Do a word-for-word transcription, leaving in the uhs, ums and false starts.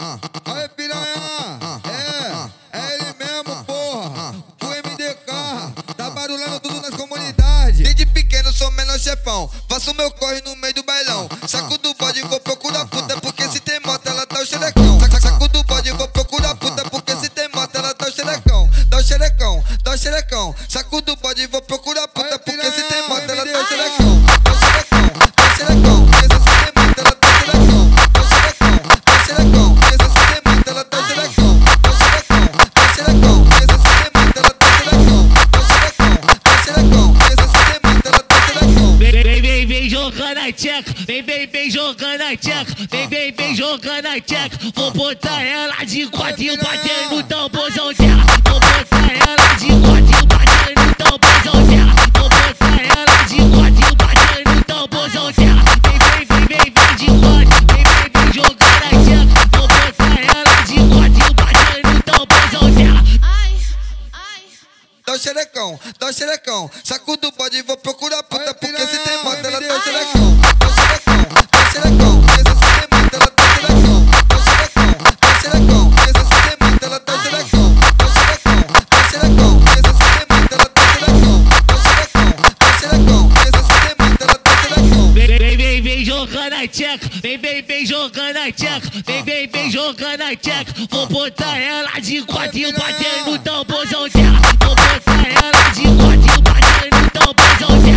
Aí, piranha, é, é ele mesmo, porra. O M D K, tá barulhando tudo nas comunidades. Desde pequeno sou menor chefão, faço meu corre no meio do bailão. Saco do bode, vou procurar puta, porque se tem moto ela tá o xerecão. Saco do bode, vou procurar puta, porque se tem moto ela tá o xerecão. Dá o xerecão, dá o xerecão. Saco do bode, vou procurar puta, porque se tem moto ela tá o xerecão. Dá o xerecão, dá o xerecão, porque se tem moto ela tá o xerecão. Dá o xerecão, dá o xerecão, porque se tem moto ela tá o xerecão. Dá o xerecão, dá o xerecão, porque se tem moto ela tá o xerecão. Dá o xerecão, dá o xerecão, porque se tem moto ela tá o xerecão. Vem, vem, vem, vem jogando a tcheca, vem, vem, vem jogando a tcheca, vem, vem, vem jogando a tcheca. Vou botar ela de quatro batendo no tamborzão dela. Vou botar ela de quatro batendo no tamborzão dela. Vou botar ela de quatro batendo no tamborzão dela. Vem, vem, vem, vem, vem de quatro, vem, vem, vem jogando a tcheca. Vou botar ela de quatro batendo no tamborzão dela. Dá o xerecão, dá o xerecão. Saco do bode, vou procurar puta, porque se tem moto ela tá o xerecão. Dá o xerecão, dá o xerecão, porque se tem moto ela tá o xerecão. Dá o xerecão, dá o xerecão, porque se tem moto ela tá o xerecão. Dá o xerecão, dá o xerecão, porque se tem moto ela tá o xerecão. Dá o xerecão, dá o xerecão, porque se tem moto ela tá o xerecão. Vem, vem, vem, vem jogando a tcheca, vem, vem, vem jogando a tcheca, vem, vem, vem jogando a tcheca. Vou botar ela de quatro batendo no tamborzão dela. Vou botar ela de quatro batendo no tamborzão dela.